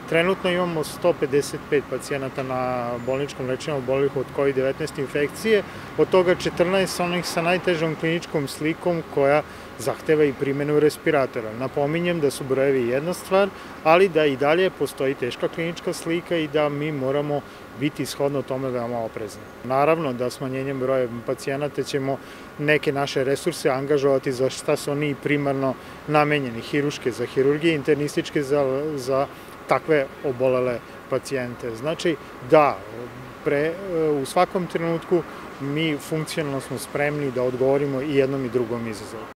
Trenutno imamo 155 pacijenata na bolničkom lečenju obolelih od COVID-19 infekcije, od toga 14 onih sa najtežom kliničkom slikom koja zahteva i primjenu respiratora. Napominjem da su brojevi jedna stvar, ali da i dalje postoji teška klinička slika i da mi moramo biti shodno tome veoma oprezni. Naravno da smanjenjem broja pacijenata ćemo neke naše resurse angažovati za šta su oni primarno namenjeni, hiruške za hirurgije, internističke za takve obolele pacijente. Znači da, u svakom trenutku mi funkcionalno smo spremni da odgovorimo i jednom i drugom izazovu.